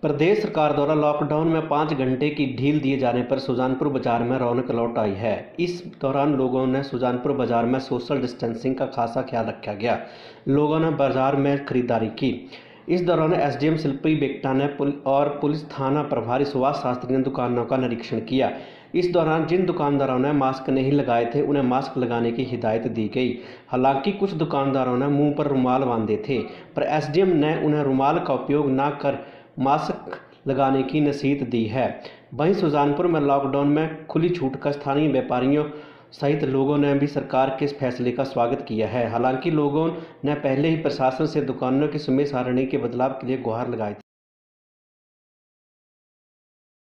प्रदेश सरकार द्वारा लॉकडाउन में 5 घंटे की ढील दिए जाने पर सुजानपुर बाजार में रौनक लौट आई है। इस दौरान लोगों ने सुजानपुर बाजार में सोशल डिस्टेंसिंग का खासा ख्याल रखा गया। लोगों ने बाजार में खरीदारी की। इस दौरान एसडीएम शिल्पी बेगटा ने और पुलिस थाना प्रभारी सुभाष शास्त्री ने दुकानों का निरीक्षण किया। इस दौरान जिन दुकानदारों ने मास्क नहीं लगाए थे उन्हें मास्क लगाने की हिदायत दी गई। हालांकि कुछ दुकानदारों ने मुंह पर रुमाल बांधे थे, पर एसडीएम ने उन्हें रुमाल का उपयोग न कर मास्क लगाने की नसीहत दी है। वहीं सुजानपुर में लॉकडाउन में खुली छूट का स्थानीय व्यापारियों सहित लोगों ने भी सरकार के इस फैसले का स्वागत किया है। हालांकि लोगों ने पहले ही प्रशासन से दुकानों की समय सारणी के बदलाव के लिए गुहार लगाई थी।